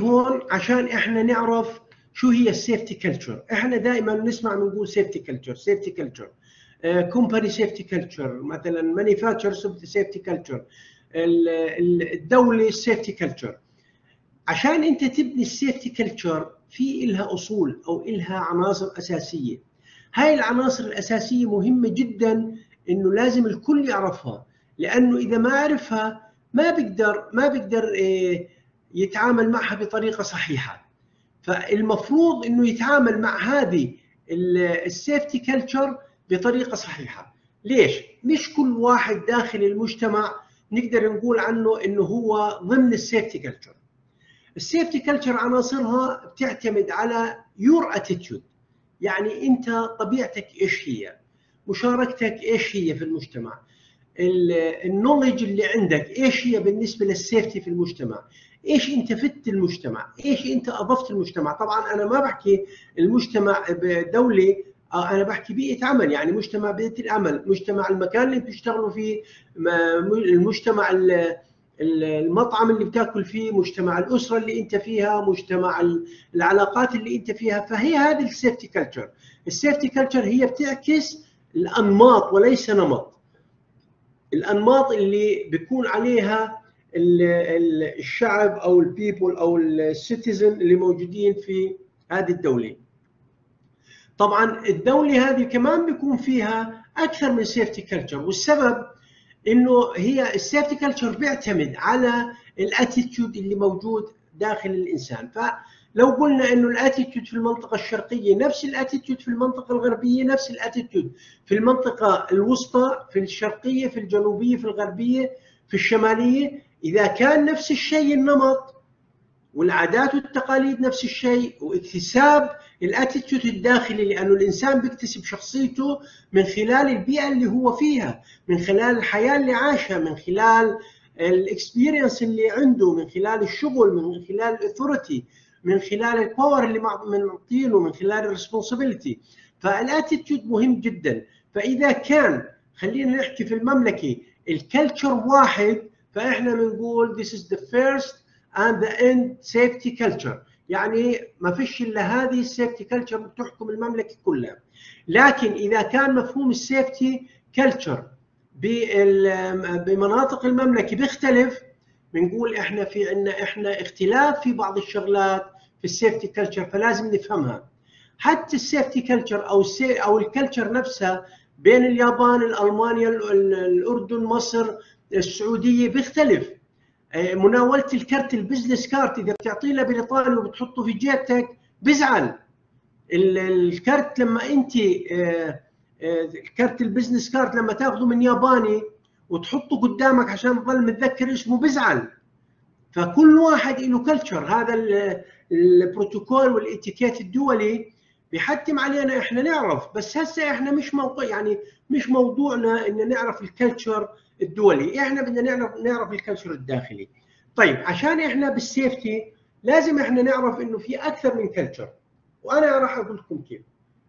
هون عشان احنا نعرف شو هي السيفتي كلتشر. احنا دائما نسمع بنقول سيفتي كلتشر، سيفتي كلتشر، كومباني سيفتي كلتشر، مثلا مانيفاكتشر سيفتي كلتشر، الدوله السيفتي كلتشر. عشان انت تبني السيفتي كلتشر في إلها اصول او إلها عناصر اساسيه. هاي العناصر الاساسيه مهمه جدا انه لازم الكل يعرفها، لانه اذا ما عرفها ما بيقدر يتعامل معها بطريقه صحيحه. فالمفروض انه يتعامل مع هذه السيفتي كلتشر بطريقه صحيحه. ليش؟ مش كل واحد داخل المجتمع نقدر نقول عنه انه هو ضمن السيفتي كلتشر. السيفتي كلتشر عناصرها بتعتمد على يور اتيتيود، يعني انت طبيعتك ايش هي، مشاركتك ايش هي في المجتمع، النولج اللي عندك ايش هي بالنسبه للسيفتي في المجتمع، ايش انت فدت المجتمع، ايش انت اضفت المجتمع. طبعا انا ما بحكي المجتمع بدولي، انا بحكي بيئه عمل، يعني مجتمع بيئه العمل، مجتمع المكان اللي بتشتغلوا فيه، المجتمع المطعم اللي بتاكل فيه، مجتمع الاسره اللي انت فيها، مجتمع العلاقات اللي انت فيها. فهي هذه السيفتي كلتشر. السيفتي كلتشر هي بتعكس الانماط وليس نمط، الانماط اللي بيكون عليها الشعب او البيبل او السيتيزن اللي موجودين في هذه الدوله. طبعا الدوله هذه كمان بيكون فيها اكثر من سيفتي كلتشر، والسبب انه هي السيفتي كلتشر بيعتمد على الاتيتيود اللي موجود داخل الانسان. فلو قلنا انه الاتيتيود في المنطقه الشرقيه نفس الاتيتيود في المنطقه الغربيه، نفس الاتيتيود في المنطقه الوسطى، في الشرقيه، في الجنوبيه، في الغربيه، في الشماليه، اذا كان نفس الشيء النمط والعادات والتقاليد نفس الشيء، واكتساب الاتيتيود الداخلي، لانه الانسان بيكتسب شخصيته من خلال البيئه اللي هو فيها، من خلال الحياه اللي عاشها، من خلال الاكسبيرينس اللي عنده، من خلال الشغل، من خلال الاثوريتي، من خلال الباور اللي معطينه، من خلال الريسبونسبيلتي. فالاتيتيود مهم جدا. فاذا كان خلينا نحكي في المملكه الكلتشر واحد، فاحنا بنقول this is the first and the end safety culture، يعني ما فيش الا هذه السيفتي كلتشر بتحكم المملكه كلها. لكن اذا كان مفهوم السيفتي كلتشر بمناطق المملكه بيختلف، بنقول احنا في عندنا اختلاف في بعض الشغلات في السيفتي كلتشر، فلازم نفهمها. حتى السيفتي كلتشر او الكلتشر نفسها بين اليابان، المانيا، الاردن، مصر، السعوديه بيختلف. مناولة الكرت البزنس كارت إذا بتعطيه لبريطاني وبتحطه في جيبتك بزعل. الكرت لما أنت الكرت البزنس كارت لما تاخذه من ياباني وتحطه قدامك عشان تظل متذكر اسمه بزعل. فكل واحد له كلتشر. هذا البروتوكول والاتيكيت الدولي بيحتم علينا احنا نعرف، بس هسه احنا مش موضوع، يعني مش موضوعنا ان نعرف الكلتشر الدولي، احنا بدنا نعرف الكلتشر الداخلي. طيب عشان احنا بالسيفتي لازم احنا نعرف انه في اكثر من كلتشر، وانا راح اقول لكم كيف.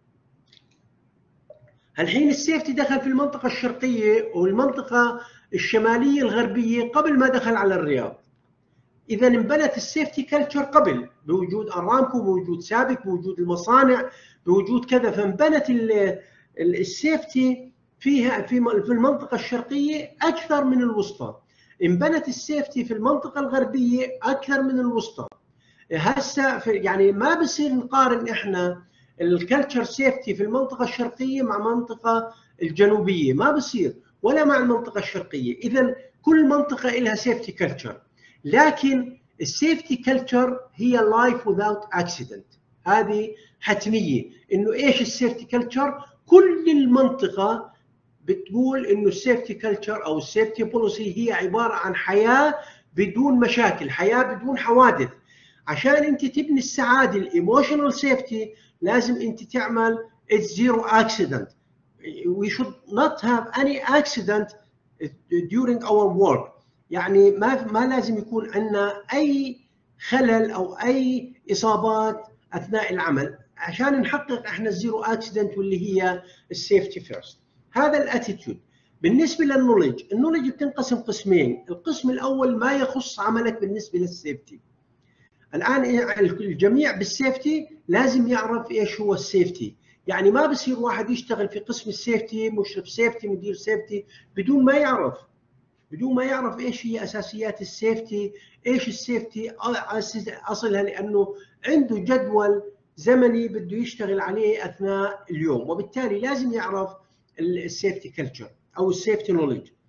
الحين السيفتي دخل في المنطقه الشرقيه والمنطقه الشماليه الغربيه قبل ما دخل على الرياض. اذا انبنت السيفتي كلتشر قبل، بوجود ارامكو، بوجود سابك، بوجود المصانع، بوجود كذا. فانبنت السيفتي فيها في المنطقه الشرقيه اكثر من الوسطى. انبنت السيفتي في المنطقه الغربيه اكثر من الوسطى. هسه يعني ما بصير نقارن احنا الكلتشر سيفتي في المنطقه الشرقيه مع المنطقه الجنوبيه، ما بصير، ولا مع المنطقه الشرقيه. اذا كل منطقه لها سيفتي كلتشر. لكن السيفتي كلتشر هي لايف without اكسيدنت، هذه حتميه. انه ايش السيفتي كلتشر؟ كل المنطقه بتقول انه السيفتي كلتشر او السيفتي بوليسي هي عباره عن حياه بدون مشاكل، حياه بدون حوادث. عشان انت تبني السعاده الايموشنال سيفتي لازم انت تعمل zero accident. We should not have any accident during our work. يعني ما لازم يكون عندنا اي خلل او اي اصابات اثناء العمل، عشان نحقق احنا الزيرو اكسيدنت واللي هي السيفتي فيرست. هذا الاتيتيود. بالنسبه للنولج، النولج بتنقسم قسمين. القسم الاول ما يخص عملك بالنسبه للسيفتي. الان الجميع بالسيفتي لازم يعرف ايش هو السيفتي. يعني ما بصير واحد يشتغل في قسم السيفتي، مشرف سيفتي، مدير سيفتي، بدون ما يعرف ايش هي اساسيات السيفتي، ايش السيفتي اصلها، لانه عنده جدول زمني بده يشتغل عليه اثناء اليوم، وبالتالي لازم يعرف السيفتي كلتشر او السيفتي نوليدج.